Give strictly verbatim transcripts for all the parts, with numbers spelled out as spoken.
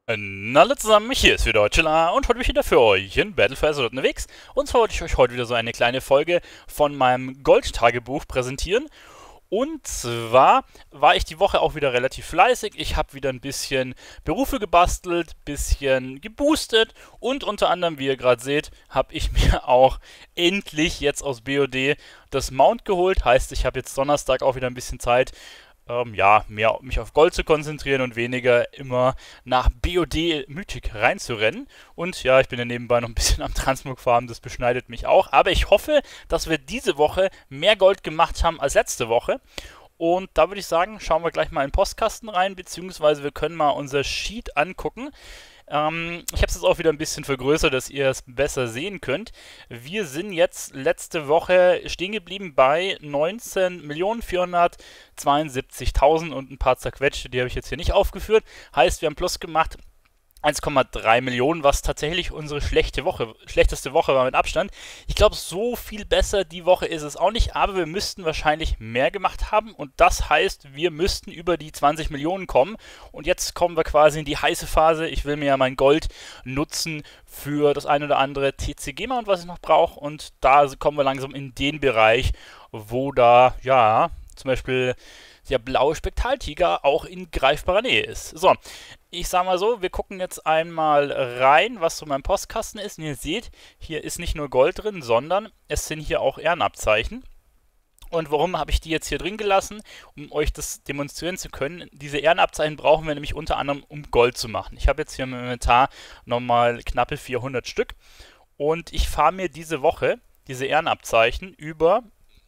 Na, alle zusammen, hier ist wieder Chilla und heute bin ich wieder für euch in Battle for Azeroth unterwegs. Und zwar wollte ich euch heute wieder so eine kleine Folge von meinem Gold-Tagebuch präsentieren. Und zwar war ich die Woche auch wieder relativ fleißig. Ich habe wieder ein bisschen Berufe gebastelt, bisschen geboostet und unter anderem, wie ihr gerade seht, habe ich mir auch endlich jetzt aus B O D das Mount geholt. Heißt, ich habe jetzt Donnerstag auch wieder ein bisschen Zeit, ähm, ja, mehr mich auf Gold zu konzentrieren und weniger immer nach B O D Mythic reinzurennen. Und ja, ich bin ja nebenbei noch ein bisschen am Transmog farmen, das beschneidet mich auch. Aber ich hoffe, dass wir diese Woche mehr Gold gemacht haben als letzte Woche. Und da würde ich sagen, schauen wir gleich mal in den Postkasten rein, beziehungsweise wir können mal unser Sheet angucken. Ähm, ich habe es jetzt auch wieder ein bisschen vergrößert, dass ihr es besser sehen könnt. Wir sind jetzt letzte Woche stehen geblieben bei neunzehn Millionen vierhundertzweiundsiebzigtausend und ein paar zerquetschte, die habe ich jetzt hier nicht aufgeführt. Heißt, wir haben Plus gemacht eins Komma drei Millionen, was tatsächlich unsere schlechte Woche, schlechteste Woche war mit Abstand. Ich glaube, so viel besser die Woche ist es auch nicht, aber wir müssten wahrscheinlich mehr gemacht haben und das heißt, wir müssten über die zwanzig Millionen kommen und jetzt kommen wir quasi in die heiße Phase. Ich will mir ja mein Gold nutzen für das ein oder andere T C G-Mount, was ich noch brauche und da kommen wir langsam in den Bereich, wo da, ja, zum Beispiel der blaue Spektraltiger auch in greifbarer Nähe ist. So, ich sag mal so, wir gucken jetzt einmal rein, was so mein Postkasten ist. Und ihr seht, hier ist nicht nur Gold drin, sondern es sind hier auch Ehrenabzeichen. Und warum habe ich die jetzt hier drin gelassen? Um euch das demonstrieren zu können. Diese Ehrenabzeichen brauchen wir nämlich unter anderem, um Gold zu machen. Ich habe jetzt hier im Inventar nochmal knappe vierhundert Stück. Und ich fahre mir diese Woche diese Ehrenabzeichen über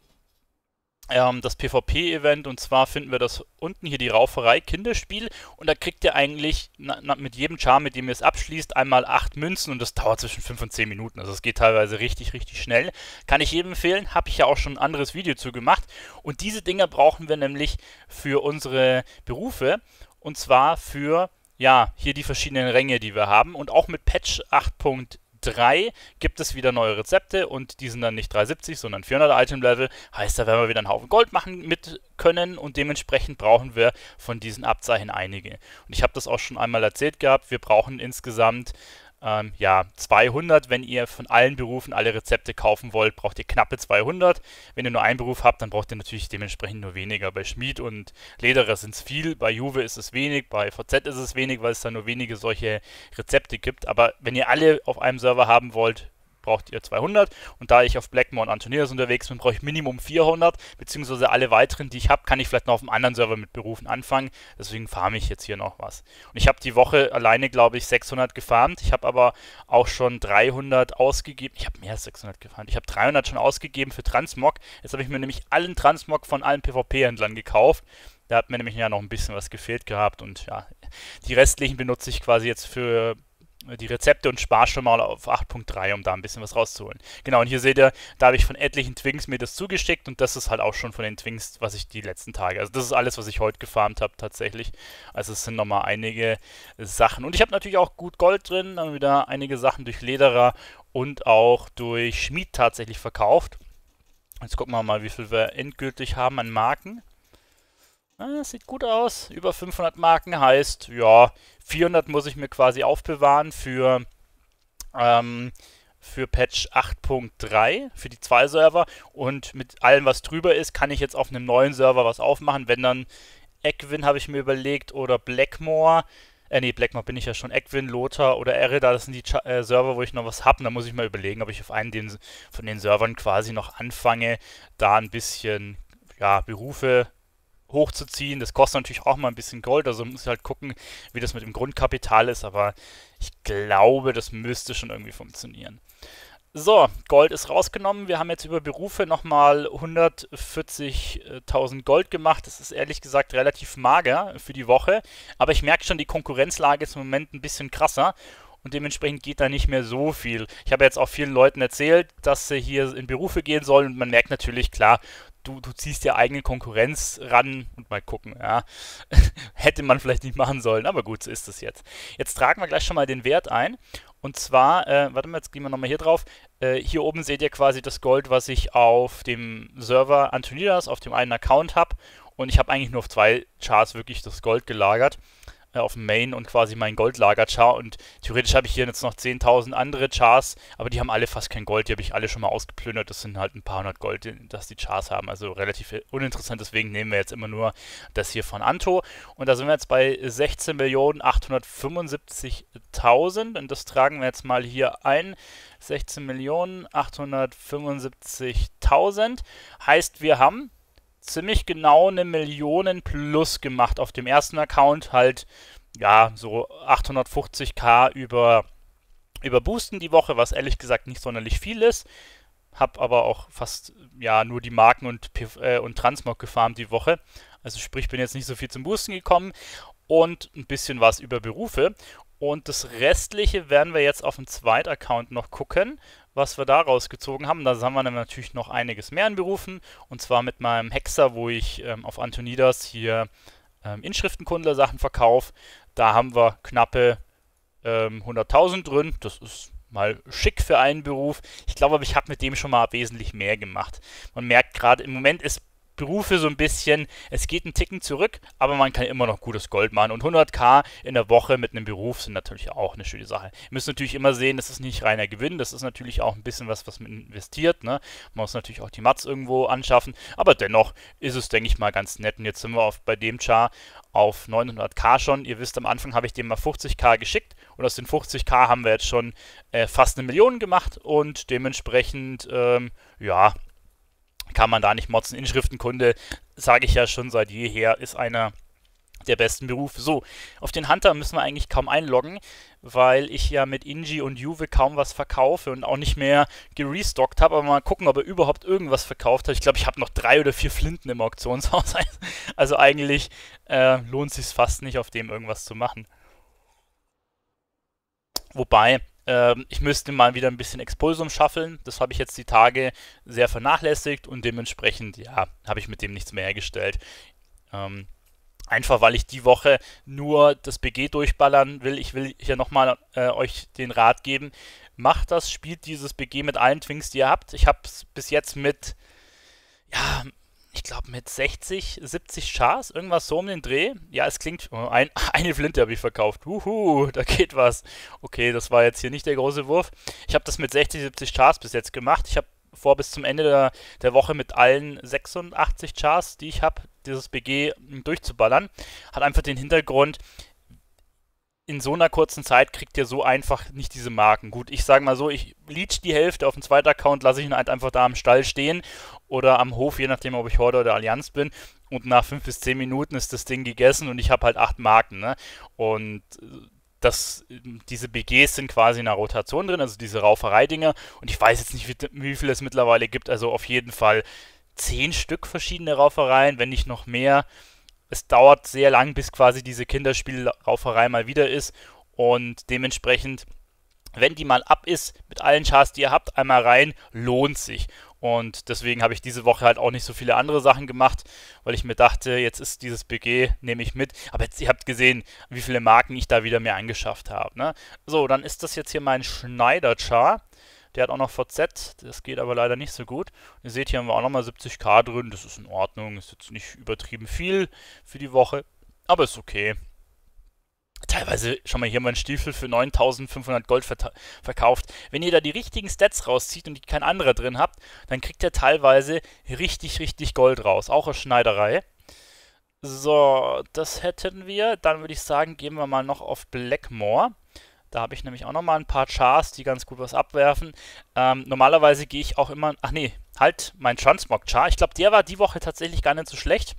das PvP-Event und zwar finden wir das unten hier die Rauferei Kinderspiel und da kriegt ihr eigentlich na, na, mit jedem Charme, mit dem ihr es abschließt, einmal acht Münzen und das dauert zwischen fünf und zehn Minuten, also es geht teilweise richtig, richtig schnell. Kann ich jedem empfehlen, habe ich ja auch schon ein anderes Video zu gemacht und diese Dinger brauchen wir nämlich für unsere Berufe und zwar für, ja, hier die verschiedenen Ränge, die wir haben und auch mit Patch acht Punkt drei gibt es wieder neue Rezepte und die sind dann nicht dreihundertsiebzig, sondern vierhundert Item Level. Heißt, da werden wir wieder einen Haufen Gold machen mit können und dementsprechend brauchen wir von diesen Abzeichen einige. Und ich habe das auch schon einmal erzählt gehabt, wir brauchen insgesamt ähm, ja, zweihundert. Wenn ihr von allen Berufen alle Rezepte kaufen wollt, braucht ihr knappe zweihundert. Wenn ihr nur einen Beruf habt, dann braucht ihr natürlich dementsprechend nur weniger. Bei Schmied und Lederer sind es viel, bei Juve ist es wenig, bei V Z ist es wenig, weil es da nur wenige solche Rezepte gibt. Aber wenn ihr alle auf einem Server haben wollt, braucht ihr zweihundert und da ich auf Blackmore und Antonias unterwegs bin, brauche ich Minimum vierhundert, beziehungsweise alle weiteren, die ich habe, kann ich vielleicht noch auf einem anderen Server mit Berufen anfangen, deswegen farme ich jetzt hier noch was. Und ich habe die Woche alleine, glaube ich, sechshundert gefarmt, ich habe aber auch schon dreihundert ausgegeben, ich habe mehr als sechshundert gefarmt, ich habe dreihundert schon ausgegeben für Transmog, jetzt habe ich mir nämlich allen Transmog von allen PvP-Händlern gekauft. Da hat mir nämlich ja noch ein bisschen was gefehlt gehabt und ja, die restlichen benutze ich quasi jetzt für die Rezepte und spare schon mal auf acht Punkt drei, um da ein bisschen was rauszuholen. Genau, und hier seht ihr, da habe ich von etlichen Twinks mir das zugeschickt und das ist halt auch schon von den Twinks, was ich die letzten Tage, also das ist alles, was ich heute gefarmt habe tatsächlich. Also es sind nochmal einige Sachen. Und ich habe natürlich auch gut Gold drin, dann wieder einige Sachen durch Lederer und auch durch Schmied tatsächlich verkauft. Jetzt gucken wir mal, wie viel wir endgültig haben an Marken. Ah, sieht gut aus. Über fünfhundert Marken heißt, ja, vierhundert muss ich mir quasi aufbewahren für, ähm, für Patch acht Punkt drei, für die zwei Server. Und mit allem, was drüber ist, kann ich jetzt auf einem neuen Server was aufmachen. Wenn dann Egwin, habe ich mir überlegt, oder Blackmore. Äh, nee, Blackmore bin ich ja schon. Egwin, Lothar oder Erida, das sind die Cha äh, Server, wo ich noch was habe. Da muss ich mal überlegen, ob ich auf einen den, von den Servern quasi noch anfange, da ein bisschen, ja, Berufe hochzuziehen. Das kostet natürlich auch mal ein bisschen Gold, also muss ich halt gucken, wie das mit dem Grundkapital ist, aber ich glaube, das müsste schon irgendwie funktionieren. So, Gold ist rausgenommen. Wir haben jetzt über Berufe nochmal hundertvierzigtausend Gold gemacht. Das ist ehrlich gesagt relativ mager für die Woche, aber ich merke schon, die Konkurrenzlage ist im Moment ein bisschen krasser. Und dementsprechend geht da nicht mehr so viel. Ich habe jetzt auch vielen Leuten erzählt, dass sie hier in Berufe gehen sollen und man merkt natürlich, klar, du, du ziehst dir eigene Konkurrenz ran und mal gucken, ja. Hätte man vielleicht nicht machen sollen, aber gut, so ist es jetzt. Jetzt tragen wir gleich schon mal den Wert ein. Und zwar, äh, warte mal, jetzt gehen wir nochmal hier drauf. Äh, hier oben seht ihr quasi das Gold, was ich auf dem Server Antonidas, auf dem einen Account habe. Und ich habe eigentlich nur auf zwei Charts wirklich das Gold gelagert. äh, auf dem Main und quasi mein Goldlager-Char. Und theoretisch habe ich hier jetzt noch zehntausend andere Chars, aber die haben alle fast kein Gold. Die habe ich alle schon mal ausgeplündert. Das sind halt ein paar hundert Gold, dass die Chars haben. Also relativ uninteressant. Deswegen nehmen wir jetzt immer nur das hier von Anto. Und da sind wir jetzt bei sechzehn Millionen achthundertfünfundsiebzigtausend. Und das tragen wir jetzt mal hier ein. sechzehn Millionen achthundertfünfundsiebzigtausend. Heißt, wir haben ziemlich genau eine Million plus gemacht auf dem ersten Account. Halt, ja, so achthundertfünfzigtausend über, über Boosten die Woche, was ehrlich gesagt nicht sonderlich viel ist. Hab aber auch fast, ja, nur die Marken und, äh, und Transmog gefarmt die Woche. Also sprich, bin jetzt nicht so viel zum Boosten gekommen und ein bisschen was über Berufe. Und das Restliche werden wir jetzt auf dem zweiten Account noch gucken, was wir da rausgezogen haben. Da haben wir dann natürlich noch einiges mehr in Berufen. Und zwar mit meinem Hexer, wo ich ähm, auf Antonidas hier ähm, Inschriftenkundler-Sachen verkaufe. Da haben wir knappe ähm, hunderttausend drin. Das ist mal schick für einen Beruf. Ich glaube aber, ich habe mit dem schon mal wesentlich mehr gemacht. Man merkt gerade, im Moment ist Berufe so ein bisschen, es geht einen Ticken zurück, aber man kann immer noch gutes Gold machen. Und hunderttausend in der Woche mit einem Beruf sind natürlich auch eine schöne Sache. Ihr müsst natürlich immer sehen, das ist nicht reiner Gewinn, das ist natürlich auch ein bisschen was, was man investiert. Ne? Man muss natürlich auch die Mats irgendwo anschaffen, aber dennoch ist es, denke ich mal, ganz nett. Und jetzt sind wir auf, bei dem Char auf neunhunderttausend schon. Ihr wisst, am Anfang habe ich dem mal fünfzigtausend geschickt und aus den fünfzigtausend haben wir jetzt schon äh, fast eine Million gemacht und dementsprechend, ähm, ja, kann man da nicht motzen. Inschriftenkunde, sage ich ja schon seit jeher, ist einer der besten Berufe. So, auf den Hunter müssen wir eigentlich kaum einloggen, weil ich ja mit Inji und Juve kaum was verkaufe und auch nicht mehr gerestockt habe. Aber mal gucken, ob er überhaupt irgendwas verkauft hat. Ich glaube, ich habe noch drei oder vier Flinten im Auktionshaus. Also eigentlich äh, lohnt es sich fast nicht, auf dem irgendwas zu machen. Wobei, ähm, ich müsste mal wieder ein bisschen Expulsum schaffeln. Das habe ich jetzt die Tage sehr vernachlässigt und dementsprechend, ja, habe ich mit dem nichts mehr hergestellt. Ähm, einfach, weil ich die Woche nur das B G durchballern will. Ich will hier nochmal äh, euch den Rat geben. Macht das, spielt dieses B G mit allen Twinks, die ihr habt. Ich habe es bis jetzt mit, ja, ich glaube mit sechzig, siebzig Chars, irgendwas so um den Dreh. Ja, es klingt, oh, ein, eine Flinte habe ich verkauft. Huhu, da geht was. Okay, das war jetzt hier nicht der große Wurf. Ich habe das mit sechzig, siebzig Chars bis jetzt gemacht. Ich habe vor, bis zum Ende der, der Woche mit allen sechsundachtzig Chars, die ich habe, dieses B G durchzuballern. Hat einfach den Hintergrund, in so einer kurzen Zeit kriegt ihr so einfach nicht diese Marken. Gut, ich sage mal so, ich leech die Hälfte auf dem zweiten Account, lasse ich ihn halt einfach da am Stall stehen oder am Hof, je nachdem, ob ich Horde oder Allianz bin. Und nach fünf bis zehn Minuten ist das Ding gegessen und ich habe halt acht Marken. Ne? Und das, diese B Gs sind quasi in der Rotation drin, also diese Rauferei-Dinger. Und ich weiß jetzt nicht, wie, wie viel es mittlerweile gibt. Also auf jeden Fall zehn Stück verschiedene Raufereien, wenn nicht noch mehr. Es dauert sehr lang, bis quasi diese Kinderspielrauferei mal wieder ist und dementsprechend, wenn die mal ab ist, mit allen Chars, die ihr habt, einmal rein, lohnt sich. Und deswegen habe ich diese Woche halt auch nicht so viele andere Sachen gemacht, weil ich mir dachte, jetzt ist dieses B G, nehme ich mit. Aber jetzt, ihr habt gesehen, wie viele Marken ich da wieder mir angeschafft habe. Ne? So, dann ist das jetzt hier mein Schneider-Char. Der hat auch noch V Z, das geht aber leider nicht so gut. Ihr seht, hier haben wir auch nochmal siebzigtausend drin, das ist in Ordnung, ist jetzt nicht übertrieben viel für die Woche, aber ist okay. Teilweise, schau mal, hier mein Stiefel für neuntausendfünfhundert Gold verkauft. Wenn ihr da die richtigen Stats rauszieht und die kein anderer drin habt, dann kriegt ihr teilweise richtig, richtig Gold raus, auch aus Schneiderei. So, das hätten wir. Dann würde ich sagen, gehen wir mal noch auf Blackmore. Da habe ich nämlich auch nochmal ein paar Chars, die ganz gut was abwerfen. Ähm, normalerweise gehe ich auch immer... Ach nee, halt, mein Transmog-Char. Ich glaube, der war die Woche tatsächlich gar nicht so schlecht.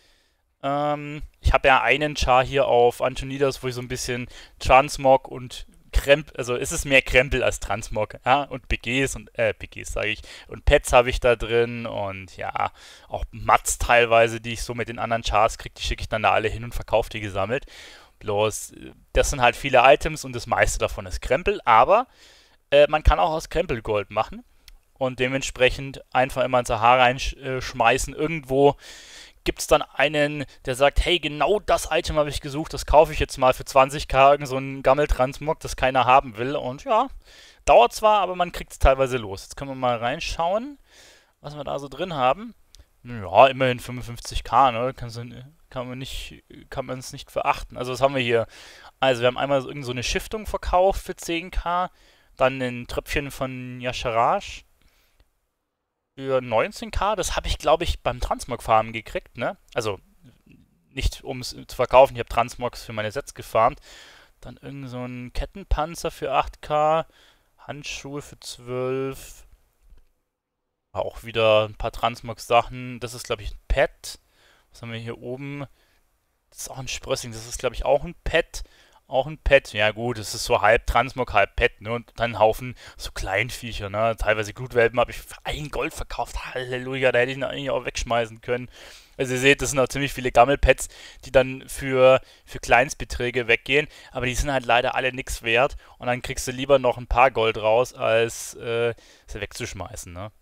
Ähm, ich habe ja einen Char hier auf Antonidas, wo ich so ein bisschen Transmog und Krempel... Also ist es mehr Krempel als Transmog. Ja? Und B Gs und... Äh, B Gs sage ich. Und Pets habe ich da drin. Und ja, auch Mats teilweise, die ich so mit den anderen Chars kriege. Die schicke ich dann da alle hin und verkaufe die gesammelt. Bloß, das sind halt viele Items und das meiste davon ist Krempel, aber äh, man kann auch aus Krempel Gold machen und dementsprechend einfach immer ins Sahara reinschmeißen. Irgendwo gibt es dann einen, der sagt, hey, genau das Item habe ich gesucht, das kaufe ich jetzt mal für zwanzigtausend, so ein Gammeltransmog, das keiner haben will. Und ja, dauert zwar, aber man kriegt es teilweise los. Jetzt können wir mal reinschauen, was wir da so drin haben. Ja, immerhin fünfundfünfzigtausend, ne? Kannst du Kann man nicht, kann man es nicht verachten. Also was haben wir hier? Also wir haben einmal so, irgend so eine Stiftung verkauft für zehn K, dann ein Tröpfchen von Yasharaj für neunzehn K. Das habe ich, glaube ich, beim Transmog Farmen gekriegt, ne? Also nicht um es zu verkaufen, ich habe Transmogs für meine Sets gefarmt. Dann irgend so ein Kettenpanzer für acht K, Handschuhe für zwölf. Auch wieder ein paar Transmog-Sachen. Das ist, glaube ich, ein Pet. Was haben wir hier oben? Das ist auch ein Sprössing. Das ist, glaube ich, auch ein Pet. Auch ein Pet. Ja gut, das ist so halb Transmog, halb Pet, ne? Und dann ein Haufen so Kleinviecher, ne? Teilweise Glutwelpen habe ich für ein Gold verkauft. Halleluja, da hätte ich ihn eigentlich auch wegschmeißen können. Also ihr seht, das sind auch ziemlich viele Gammelpets, die dann für, für Kleinstbeträge weggehen. Aber die sind halt leider alle nichts wert. Und dann kriegst du lieber noch ein paar Gold raus, als äh, sie wegzuschmeißen, ne?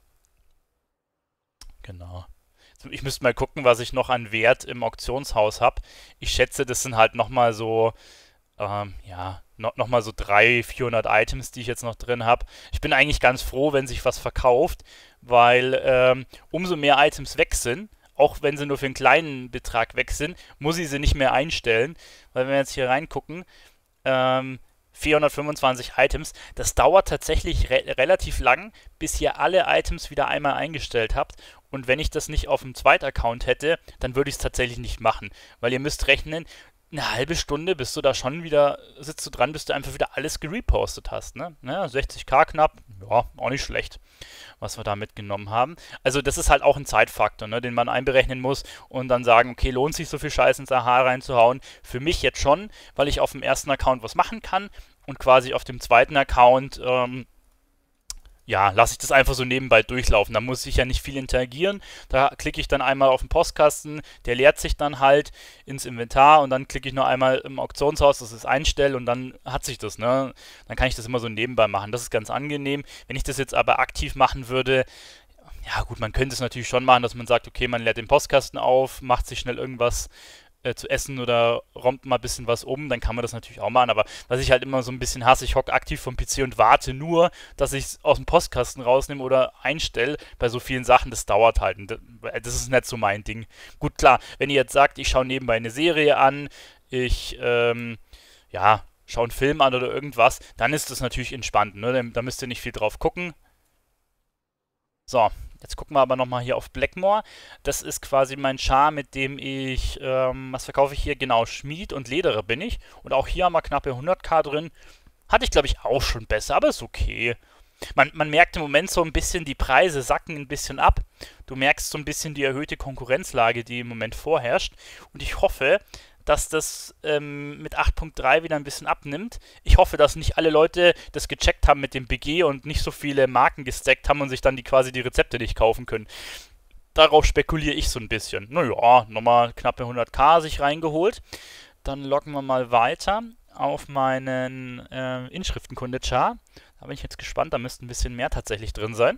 Genau. Ich müsste mal gucken, was ich noch an Wert im Auktionshaus habe. Ich schätze, das sind halt nochmal so, ähm, ja, no, nochmal so dreihundert, vierhundert Items, die ich jetzt noch drin habe. Ich bin eigentlich ganz froh, wenn sich was verkauft, weil ähm, umso mehr Items weg sind, auch wenn sie nur für einen kleinen Betrag weg sind, muss ich sie nicht mehr einstellen. Weil wenn wir jetzt hier reingucken, ähm, vierhundertfünfundzwanzig Items. Das dauert tatsächlich re relativ lang, bis ihr alle Items wieder einmal eingestellt habt. Und wenn ich das nicht auf dem zweiten Account hätte, dann würde ich es tatsächlich nicht machen. Weil ihr müsst rechnen, eine halbe Stunde, bis du da schon wieder, sitzt du dran, bis du einfach wieder alles gerepostet hast. Ne? Ja, sechzig K knapp, ja, auch nicht schlecht, was wir da mitgenommen haben. Also das ist halt auch ein Zeitfaktor, ne, den man einberechnen muss und dann sagen, okay, lohnt sich so viel Scheiß ins A H reinzuhauen? Für mich jetzt schon, weil ich auf dem ersten Account was machen kann und quasi auf dem zweiten Account, ähm, ja, lasse ich das einfach so nebenbei durchlaufen. Da muss ich ja nicht viel interagieren. Da klicke ich dann einmal auf den Postkasten, der leert sich dann halt ins Inventar und dann klicke ich noch einmal im Auktionshaus, dass ich es einstelle und dann hat sich das, ne? Dann kann ich das immer so nebenbei machen. Das ist ganz angenehm. Wenn ich das jetzt aber aktiv machen würde, ja gut, man könnte es natürlich schon machen, dass man sagt, okay, man leert den Postkasten auf, macht sich schnell irgendwas äh, zu essen oder räumt mal ein bisschen was um, dann kann man das natürlich auch machen, aber was ich halt immer so ein bisschen hasse, ich hocke aktiv vom P C und warte nur, dass ich es aus dem Postkasten rausnehme oder einstelle bei so vielen Sachen, das dauert halt. Und das ist nicht so mein Ding. Gut, klar, wenn ihr jetzt sagt, ich schaue nebenbei eine Serie an, ich, ähm, ja, schaue einen Film an oder irgendwas, dann ist das natürlich entspannt, ne? Da müsst ihr nicht viel drauf gucken. So, jetzt gucken wir aber nochmal hier auf Blackmore. Das ist quasi mein Char, mit dem ich, ähm, was verkaufe ich hier? Genau, Schmied und Lederer bin ich. Und auch hier haben wir knappe hundert K drin. Hatte ich, glaube ich, auch schon besser, aber ist okay. Man, man merkt im Moment so ein bisschen, die Preise sacken ein bisschen ab. Du merkst so ein bisschen die erhöhte Konkurrenzlage, die im Moment vorherrscht. Und ich hoffe, dass das ähm, mit acht Punkt drei wieder ein bisschen abnimmt. Ich hoffe, dass nicht alle Leute das gecheckt haben mit dem B G und nicht so viele Marken gestackt haben und sich dann die quasi die Rezepte nicht kaufen können. Darauf spekuliere ich so ein bisschen. Naja, nochmal knappe hundert K sich reingeholt. Dann loggen wir mal weiter auf meinen äh, Inschriftenkunde-Char. Da bin ich jetzt gespannt, da müsste ein bisschen mehr tatsächlich drin sein.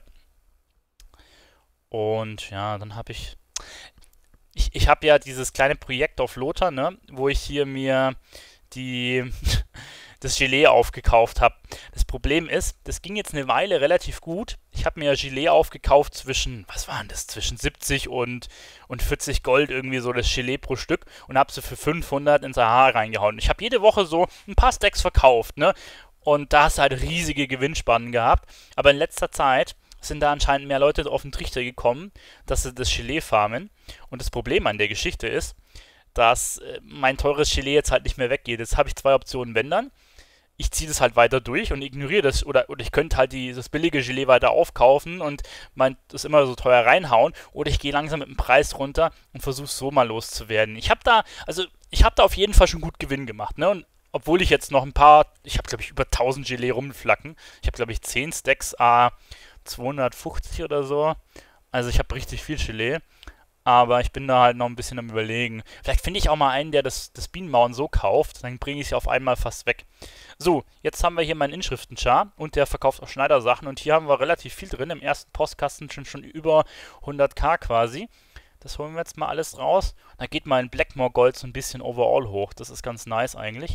Und ja, dann habe ich... Ich, ich habe ja dieses kleine Projekt auf Lothar, ne, wo ich hier mir die das Gelee aufgekauft habe. Das Problem ist, das ging jetzt eine Weile relativ gut. Ich habe mir ja Gelee aufgekauft zwischen, was waren das, zwischen siebzig und, und vierzig Gold irgendwie so das Gelee pro Stück und habe sie für fünfhundert ins A H reingehauen. Ich habe jede Woche so ein paar Stacks verkauft, ne, und da hast du halt riesige Gewinnspannen gehabt. Aber in letzter Zeit sind da anscheinend mehr Leute auf den Trichter gekommen, dass sie das Gelee farmen. Und das Problem an der Geschichte ist, dass äh, mein teures Gelee jetzt halt nicht mehr weggeht. Jetzt habe ich zwei Optionen, wenn dann. Ich ziehe das halt weiter durch und ignoriere das. Oder, oder ich könnte halt die, das billige Gelee weiter aufkaufen und mein, das immer so teuer reinhauen. Oder ich gehe langsam mit dem Preis runter und versuche so mal loszuwerden. Ich habe da, also ich habe da auf jeden Fall schon gut Gewinn gemacht, ne? Und obwohl ich jetzt noch ein paar, ich habe glaube ich über tausend Gelee rumflacken. Ich habe glaube ich zehn Stacks, a zweihundertfünfzig oder so. Also ich habe richtig viel Gelee. Aber ich bin da halt noch ein bisschen am Überlegen. Vielleicht finde ich auch mal einen, der das, das Bienenmauern so kauft. Dann bringe ich sie auf einmal fast weg. So, jetzt haben wir hier meinen Inschriftenchar. Und der verkauft auch Schneidersachen. Und hier haben wir relativ viel drin. Im ersten Postkasten schon, schon über hundert K quasi. Das holen wir jetzt mal alles raus. Da geht mein Blackmore Gold so ein bisschen overall hoch. Das ist ganz nice eigentlich.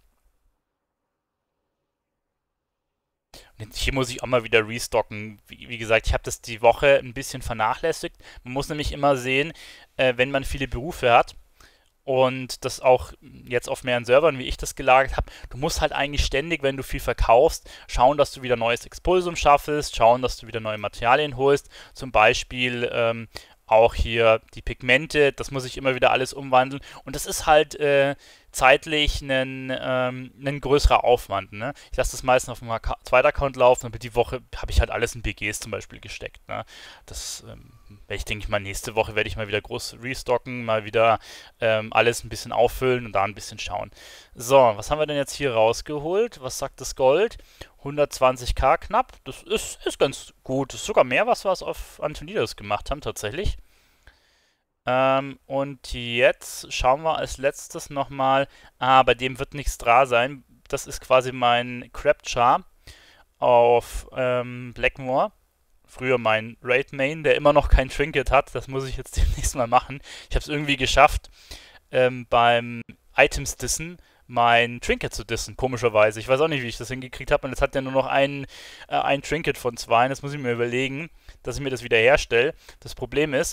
Und hier muss ich auch mal wieder restocken. Wie, wie gesagt, ich habe das die Woche ein bisschen vernachlässigt. Man muss nämlich immer sehen, äh, wenn man viele Berufe hat und das auch jetzt auf mehreren Servern, wie ich das gelagert habe, du musst halt eigentlich ständig, wenn du viel verkaufst, schauen, dass du wieder neues Expulsum schaffst, schauen, dass du wieder neue Materialien holst, zum Beispiel ähm, auch hier die Pigmente, das muss ich immer wieder alles umwandeln und das ist halt äh, zeitlich ein, ähm, ein größerer Aufwand. Ne? Ich lasse das meistens auf meinem zweiten Account laufen, aber die Woche habe ich halt alles in B Gs zum Beispiel gesteckt. Ne? Das ähm, werde ich, denke ich mal, nächste Woche werde ich mal wieder groß restocken, mal wieder ähm, alles ein bisschen auffüllen und da ein bisschen schauen. So, was haben wir denn jetzt hier rausgeholt? Was sagt das Gold? hundertzwanzig k knapp. Das ist, ist ganz gut. Das ist sogar mehr, was wir auf Antonidas gemacht haben, tatsächlich. Ähm, und jetzt schauen wir als letztes nochmal. Ah, bei dem wird nichts dran sein. Das ist quasi mein Crab Char auf ähm, Blackmoor. Früher mein Raid Main, der immer noch kein Trinket hat. Das muss ich jetzt demnächst mal machen. Ich habe es irgendwie geschafft, ähm, beim Items dissen mein Trinket zu dissen, komischerweise. Ich weiß auch nicht, wie ich das hingekriegt habe. Und jetzt hat er nur noch ein, äh, ein Trinket von zwei. Und jetzt muss ich mir überlegen, dass ich mir das wieder herstelle. Das Problem ist,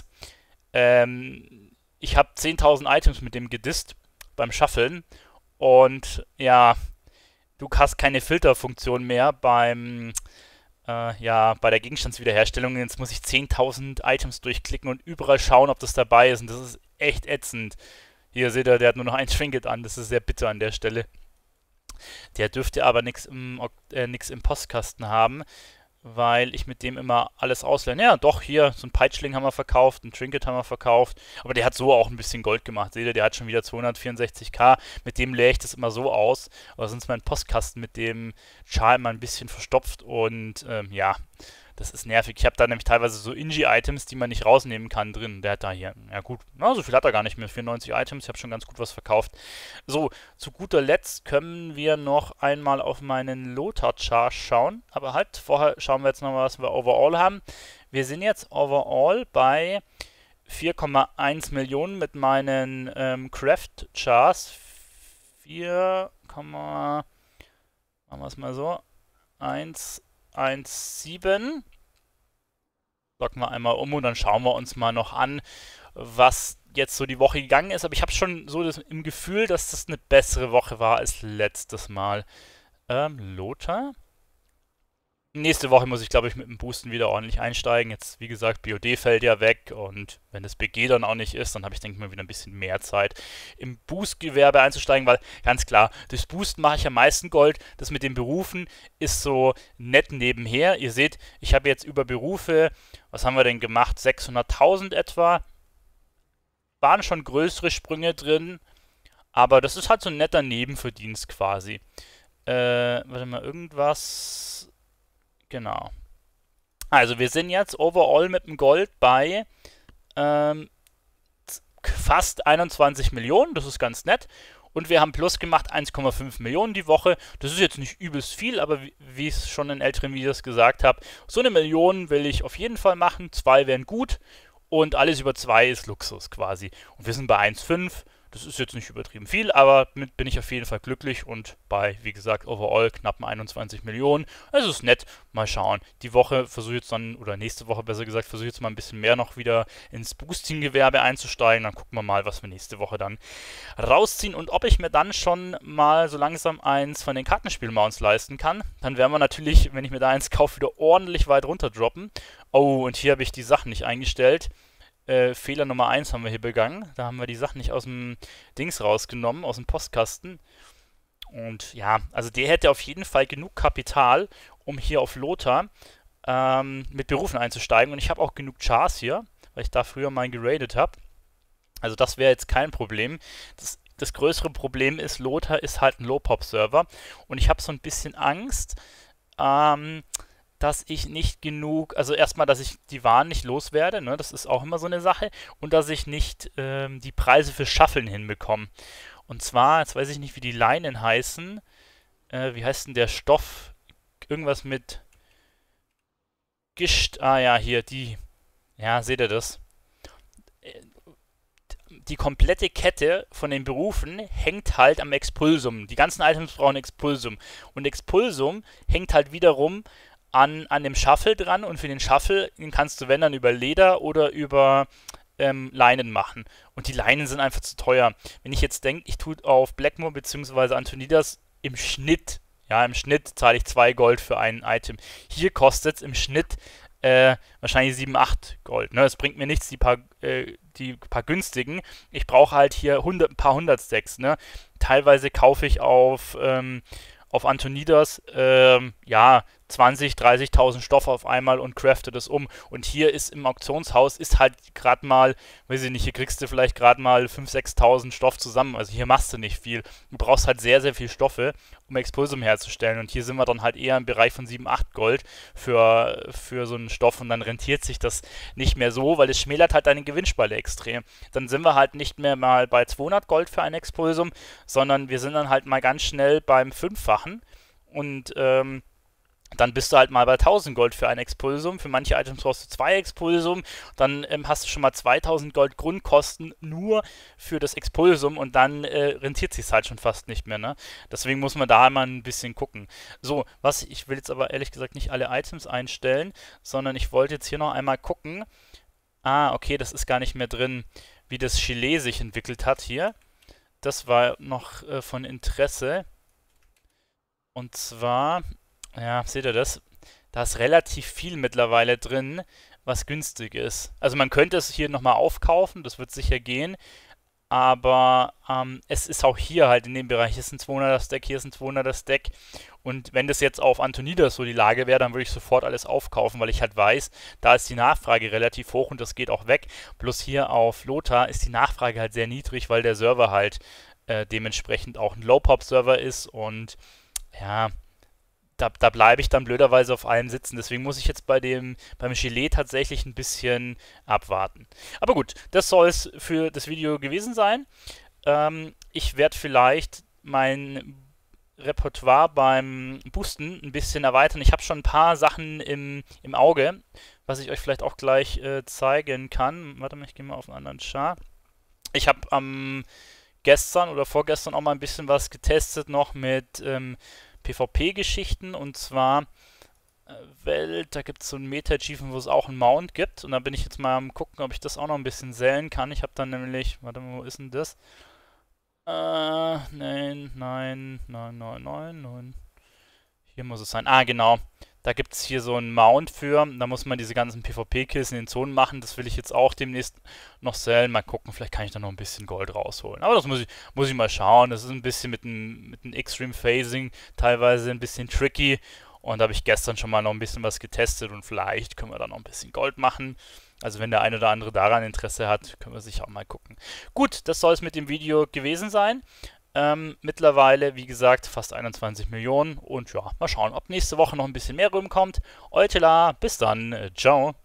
ähm, ich habe zehntausend Items mit dem gedisst beim Shuffeln. Und ja, du hast keine Filterfunktion mehr beim, äh, ja, bei der Gegenstandswiederherstellung. Jetzt muss ich zehntausend Items durchklicken und überall schauen, ob das dabei ist. Und das ist echt ätzend. Hier seht ihr, der hat nur noch ein Trinket an. Das ist sehr bitter an der Stelle. Der dürfte aber nichts im, äh, nix im Postkasten haben, weil ich mit dem immer alles auslerne. Ja, doch, hier, so ein Peitschling haben wir verkauft, ein Trinket haben wir verkauft. Aber der hat so auch ein bisschen Gold gemacht. Seht ihr, der hat schon wieder zweihundertvierundsechzig k. Mit dem leere ich das immer so aus. Aber sonst mein Postkasten mit dem Char immer ein bisschen verstopft. Und ähm, ja, das ist nervig. Ich habe da nämlich teilweise so Inji-Items, die man nicht rausnehmen kann, drin. Der hat da hier, ja gut, na, so viel hat er gar nicht mehr. vierundneunzig Items, ich habe schon ganz gut was verkauft. So, zu guter Letzt können wir noch einmal auf meinen Lothar-Char schauen. Aber halt, vorher schauen wir jetzt noch mal, was wir overall haben. Wir sind jetzt overall bei vier Komma eins Millionen mit meinen ähm, Craft-Chars. vier, machen wir es mal so, eins eins sieben. Locken wir einmal um und dann schauen wir uns mal noch an, was jetzt so die Woche gegangen ist. Aber ich habe schon so das, im Gefühl, dass das eine bessere Woche war als letztes Mal. Ähm, Lothar? Nächste Woche muss ich, glaube ich, mit dem Boosten wieder ordentlich einsteigen. Jetzt, wie gesagt, B O D fällt ja weg und wenn das B G dann auch nicht ist, dann habe ich, denke ich mal, wieder ein bisschen mehr Zeit, im Boost-Gewerbe einzusteigen, weil, ganz klar, durchs Boosten mache ich am meisten Gold. Das mit den Berufen ist so nett nebenher. Ihr seht, ich habe jetzt über Berufe, was haben wir denn gemacht? sechshunderttausend etwa. Waren schon größere Sprünge drin, aber das ist halt so ein netter Nebenverdienst quasi. Äh, warte mal, irgendwas... Genau. Also wir sind jetzt overall mit dem Gold bei ähm, fast einundzwanzig Millionen. Das ist ganz nett. Und wir haben plus gemacht eins Komma fünf Millionen die Woche. Das ist jetzt nicht übelst viel, aber wie, wie ich es schon in älteren Videos gesagt habe, so eine Million will ich auf jeden Fall machen. Zwei wären gut und alles über zwei ist Luxus quasi. Und wir sind bei eins Komma fünf. Das ist jetzt nicht übertrieben viel, aber damit bin ich auf jeden Fall glücklich und bei, wie gesagt, overall knappen einundzwanzig Millionen. Es ist nett. Mal schauen. Die Woche versuche ich jetzt dann, oder nächste Woche besser gesagt, versuche ich jetzt mal ein bisschen mehr noch wieder ins Boosting-Gewerbe einzusteigen. Dann gucken wir mal, was wir nächste Woche dann rausziehen und ob ich mir dann schon mal so langsam eins von den Kartenspiel-Mounts leisten kann. Dann werden wir natürlich, wenn ich mir da eins kaufe, wieder ordentlich weit runter droppen. Oh, und hier habe ich die Sachen nicht eingestellt. Äh, Fehler Nummer eins haben wir hier begangen. Da haben wir die Sachen nicht aus dem Dings rausgenommen, aus dem Postkasten. Und ja, also der hätte auf jeden Fall genug Kapital, um hier auf Lothar ähm, mit Berufen einzusteigen. Und ich habe auch genug Chars hier, weil ich da früher mal geradet habe. Also das wäre jetzt kein Problem. Das, das größere Problem ist, Lothar ist halt ein Low-Pop-Server. Und ich habe so ein bisschen Angst, ähm... dass ich nicht genug, also erstmal, dass ich die Waren nicht loswerde, ne, das ist auch immer so eine Sache, und dass ich nicht ähm, die Preise für Shuffeln hinbekomme. Und zwar, jetzt weiß ich nicht, wie die Leinen heißen, äh, wie heißt denn der Stoff? Irgendwas mit Gischt, ah ja, hier, die, ja, seht ihr das? Die komplette Kette von den Berufen hängt halt am Expulsum. Die ganzen Items brauchen Expulsum. Und Expulsum hängt halt wiederum An, an dem Shuffle dran und für den Shuffle den kannst du, wenn dann, über Leder oder über ähm, Leinen machen. Und die Leinen sind einfach zu teuer. Wenn ich jetzt denke, ich tue auf Blackmore bzw. Antonidas im Schnitt, ja, im Schnitt zahle ich zwei Gold für ein Item. Hier kostet es im Schnitt äh, wahrscheinlich sieben, acht Gold. Ne? Es bringt mir nichts, die paar, äh, die paar günstigen. Ich brauche halt hier hundert, ein paar hundert Stacks. Ne? Teilweise kaufe ich auf, ähm, auf Antonidas, ähm, ja, zwanzig, dreißigtausend Stoffe auf einmal und crafte das um. Und hier ist im Auktionshaus ist halt gerade mal, weiß ich nicht, hier kriegst du vielleicht gerade mal fünftausend, sechstausend Stoff zusammen. Also hier machst du nicht viel. Du brauchst halt sehr, sehr viel Stoffe, um Expulsum herzustellen. Und hier sind wir dann halt eher im Bereich von sieben, acht Gold für, für so einen Stoff. Und dann rentiert sich das nicht mehr so, weil es schmälert halt deine Gewinnspalle extrem. Dann sind wir halt nicht mehr mal bei zweihundert Gold für ein Expulsum, sondern wir sind dann halt mal ganz schnell beim Fünffachen. Und, ähm, dann bist du halt mal bei tausend Gold für ein Expulsum. Für manche Items brauchst du zwei Expulsum. Dann ähm, hast du schon mal zweitausend Gold Grundkosten nur für das Expulsum und dann äh, rentiert sich halt schon fast nicht mehr. Ne? Deswegen muss man da mal ein bisschen gucken. So, was ich will jetzt aber ehrlich gesagt nicht alle Items einstellen, sondern ich wollte jetzt hier noch einmal gucken. Ah, okay, das ist gar nicht mehr drin, wie das Gilet sich entwickelt hat hier. Das war noch äh, von Interesse. Und zwar... Ja, seht ihr das? Da ist relativ viel mittlerweile drin, was günstig ist. Also man könnte es hier nochmal aufkaufen, das wird sicher gehen. Aber ähm, es ist auch hier halt in dem Bereich, hier ist ein zweihunderter Stack, hier ist ein zweihunderter Stack. Und wenn das jetzt auf Antonidas so die Lage wäre, dann würde ich sofort alles aufkaufen, weil ich halt weiß, da ist die Nachfrage relativ hoch und das geht auch weg. Plus hier auf Lothar ist die Nachfrage halt sehr niedrig, weil der Server halt äh, dementsprechend auch ein Low-Pop-Server ist und ja... Da, da bleibe ich dann blöderweise auf allem sitzen. Deswegen muss ich jetzt bei dem, beim Gilet tatsächlich ein bisschen abwarten. Aber gut, das soll es für das Video gewesen sein. Ähm, ich werde vielleicht mein Repertoire beim Boosten ein bisschen erweitern. Ich habe schon ein paar Sachen im, im Auge, was ich euch vielleicht auch gleich äh, zeigen kann. Warte mal, ich gehe mal auf einen anderen Chart. Ich habe am ähm, gestern oder vorgestern auch mal ein bisschen was getestet noch mit... Ähm, PvP-Geschichten und zwar äh, Welt, da gibt es so ein Meta-Achievement, wo es auch einen Mount gibt und da bin ich jetzt mal am gucken, ob ich das auch noch ein bisschen sellen kann. Ich habe dann nämlich, warte mal, wo ist denn das? Äh, nein, nein, nein, nein, nein, nein. Hier muss es sein. Ah, genau. Da gibt es hier so einen Mount für. Da muss man diese ganzen PvP-Kills in den Zonen machen. Das will ich jetzt auch demnächst noch sellen. Mal gucken, vielleicht kann ich da noch ein bisschen Gold rausholen. Aber das muss ich, muss ich mal schauen. Das ist ein bisschen mit dem, mit dem Extreme Phasing teilweise ein bisschen tricky. Und da habe ich gestern schon mal noch ein bisschen was getestet und vielleicht können wir da noch ein bisschen Gold machen. Also wenn der eine oder andere daran Interesse hat, können wir sicher auch mal gucken. Gut, das soll es mit dem Video gewesen sein. Ähm, mittlerweile, wie gesagt, fast einundzwanzig Millionen. Und ja, mal schauen, ob nächste Woche noch ein bisschen mehr rumkommt. Eutela, bis dann, ciao.